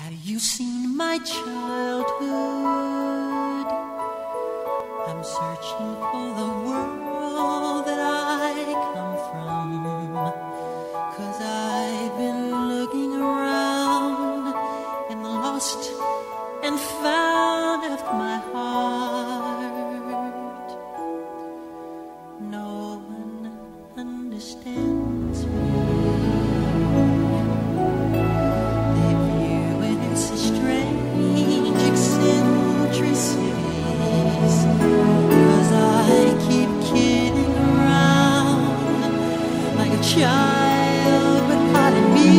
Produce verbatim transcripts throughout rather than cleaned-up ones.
Have you seen my childhood? I'm searching for the world that I come from, 'cause I've been looking around in the lost and found of my heart. No one understands me. They view it as a strange eccentricities, 'cause I keep kidding around like a child, but pardon me.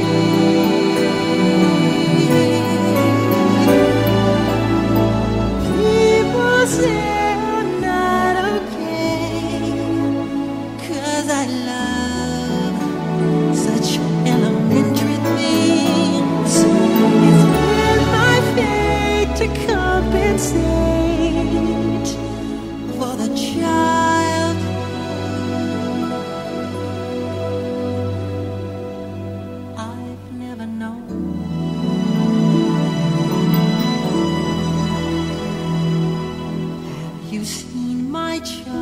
For the child I've never known. Have you seen my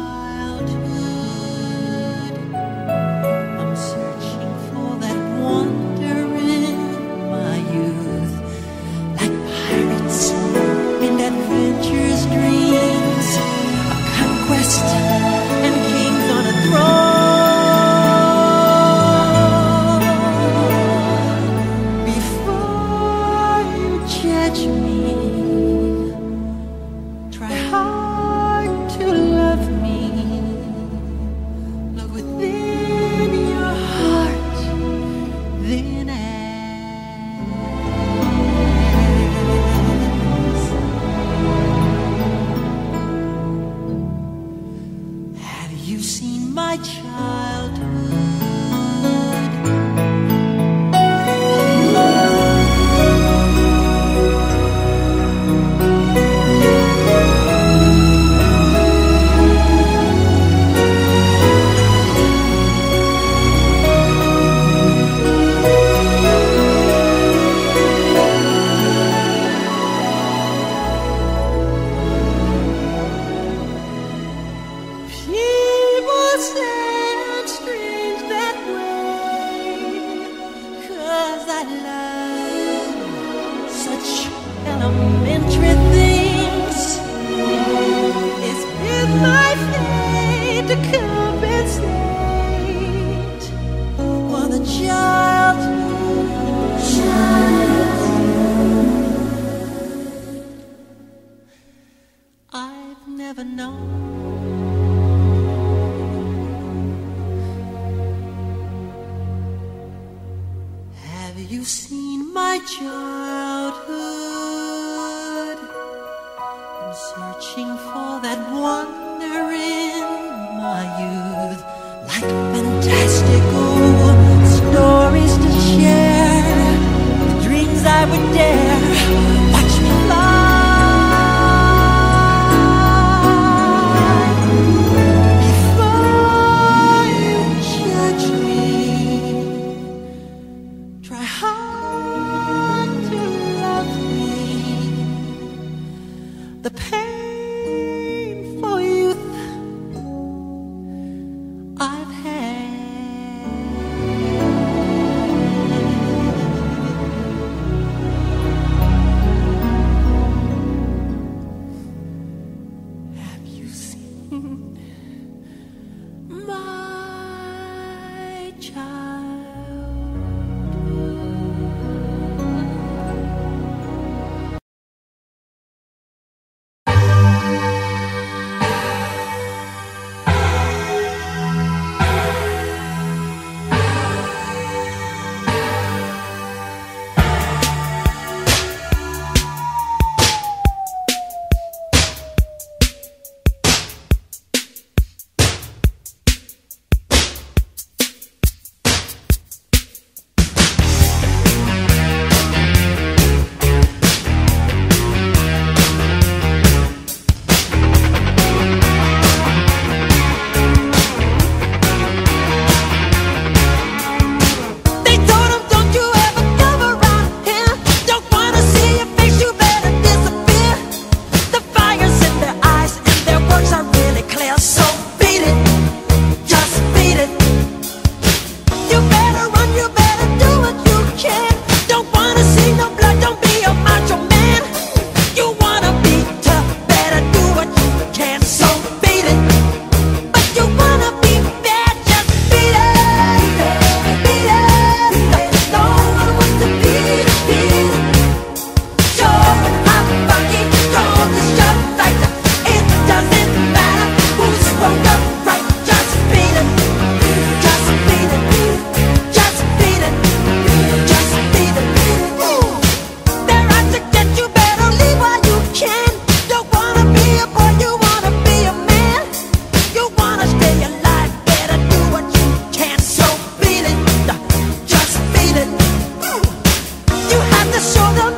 childhood? I'm searching for that wonder in my youth, like pirates and adventurous dreams, a conquest and kings on a throne. Before you judge me, try hard to love me. Look within your heart, then have you seen my childhood? People say I'm strange that way, 'cause I love such elementary things. It's been my fate to compensate for the child, child I've never known. Have you seen my childhood? I'm searching for that wonder in my youth, like fantastical stories to share, the dreams I would dare. Watch me fly. Before you judge me, try hard to love me. The pain for youth I've had. show the